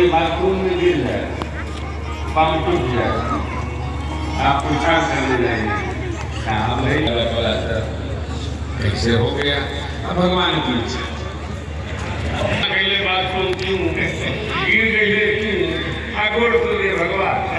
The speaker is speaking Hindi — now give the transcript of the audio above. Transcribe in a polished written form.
ये बाथरूम में गिर जाए, पंप टूट जाए, आप उछाल कर ले जाएंगे, हम नहीं बोला सर ऐसे हो गया। अब भगवान की इच्छा, अकेले बाथरूम क्यों गिर गई क्यों आगोड़ तो दे भगवान।